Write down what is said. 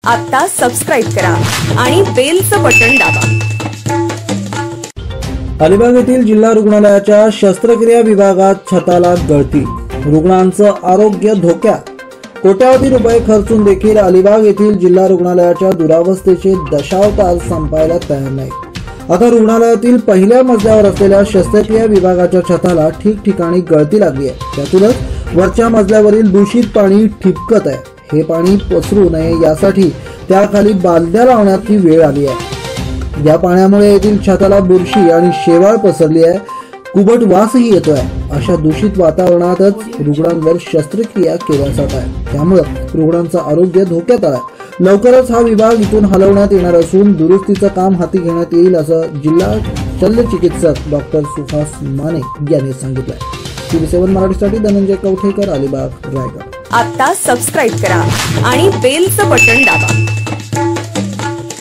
आता सबस्क्राइब करा आणि बेलचं बटन दाबा। अलिबाग येथील जिल्हा रुग्णालयाच्या शस्त्रक्रिया विभागात छताला गळती, रुग्णांचं आरोग्य धोक्यात। कोट्यावधी रुपये खर्चून देखील अलिबाग येथील जिल्हा रुग्णालयाच्या दुरावस्थेचे दशावतार संपायला तयार नाही। आता रुग्णालयातील पहिल्या मजल्यावर असलेल्या शस्त्रक्रिया विभागाच्या छताला ठिकठिकाणी गळती लागली आहे। त्यातूनच वरच्या मजल्यावरील दूषित पाणी ठिपकत आहे। हे पाणी पसरू नये यासाठी त्याखाली बादल्या लावण्याची वेळ आली आहे। या पाण्यामुळे येथील छताला बुरशी आणि शेवाळ पसरली आहे, कुबट वासही येतोय। अशा दूषित वातावरणातच रुग्णांवर शस्त्रक्रिया केल्या जात आहे, त्यामुळे रुग्णांचं आरोग्य धोक्यात आहे। लवकरच हा विभाग इथून हलवण्यात येणार असून दुरुस्तीचं काम हाती घेण्यात येईल असं जिल्हा शल्यचिकित्सक डॉक्टर सुहास माने यांनी सांगितलंय। TV7 मराठीसाठी धनंजय कवठेकर, अलिबाग, रायगड। आता सबस्क्राइब करा आणि बेलचं बटन दाबा।